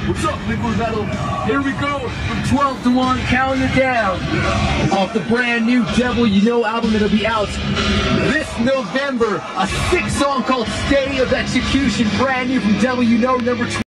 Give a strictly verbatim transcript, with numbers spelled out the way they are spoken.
What's up, Liquid Metal? Here we go from twelve to one, counting it down. Off the brand new Devil You Know album that'll be out this November. A six song called State of Execution, brand new from Devil You Know, number twelve.